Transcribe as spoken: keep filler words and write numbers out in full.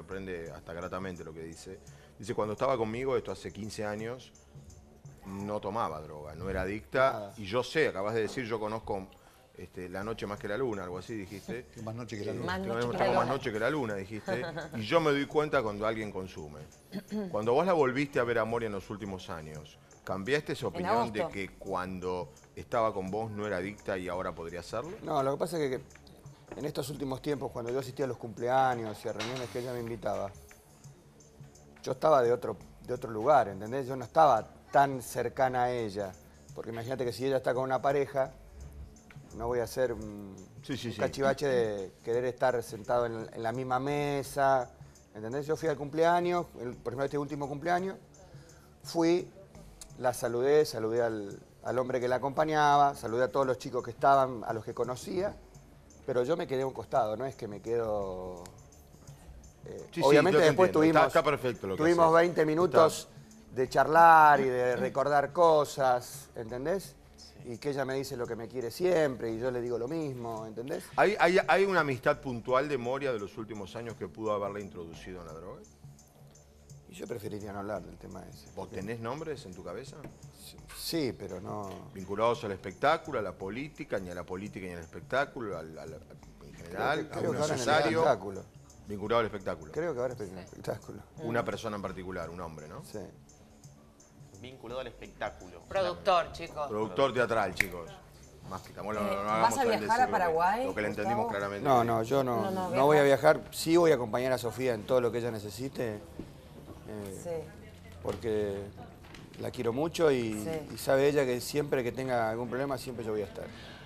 sorprende hasta gratamente lo que dice. Dice, cuando estaba conmigo, esto hace quince años, no tomaba droga, no era adicta. Nada. Y yo sé, acabas de decir, yo conozco este, La noche más que la luna, algo así dijiste. Más noche que la Eh, luna. Más tengo noche que la tengo más luna. noche que la luna, dijiste. Y yo me doy cuenta cuando alguien consume. Cuando vos la volviste a ver a Moria en los últimos años, ¿cambiaste esa opinión de agosto. que cuando estaba con vos no era adicta y ahora podría serlo? No, lo que pasa es que en estos últimos tiempos, cuando yo asistía a los cumpleaños y a reuniones que ella me invitaba, yo estaba de otro, de otro lugar, ¿entendés? Yo no estaba tan cercana a ella. Porque imagínate que si ella está con una pareja, no voy a hacer un, Sí, sí, un sí. cachivache de querer estar sentado en, en la misma mesa, ¿entendés? Yo fui al cumpleaños, el- por ejemplo, este último cumpleaños, fui, la saludé, saludé al, al hombre que la acompañaba, saludé a todos los chicos que estaban, a los que conocía, pero yo me quedé a un costado, no es que me quedo... eh, Sí, sí, obviamente yo te después entiendo. tuvimos, Está- está perfecto lo que tuvimos haces. veinte minutos de charlar y de recordar cosas, ¿entendés? Y que ella me dice lo que me quiere siempre y yo le digo lo mismo, ¿entendés? ¿Hay, hay, hay una amistad puntual de Moria de los últimos años que pudo haberla introducido en la droga? Y yo preferiría no hablar del tema ese. ¿Vos porque- tenés nombres en tu cabeza? Sí, pero no... Vinculados al espectáculo, a la política, ni a la política ni al espectáculo, al, al- en general, creo que, a creo un que ahora en el necesario. espectáculo. Vinculado al espectáculo. Creo que ahora es en el espectáculo. Una persona en particular, un hombre, ¿no? Sí. Vinculado al espectáculo. Productor, chicos. Productor teatral, chicos. Más que estamos, no, no, no Eh, hagamos ¿vas a al viajar decir a lo que- Paraguay, Lo que le entendimos Gustavo? claramente. No, no, yo no, No, no, no voy a viaja. viajar. Sí voy a acompañar a Sofía en todo lo que ella necesite. eh, Sí. Porque la quiero mucho y, Sí. y sabe ella que siempre que tenga algún problema, siempre yo voy a estar.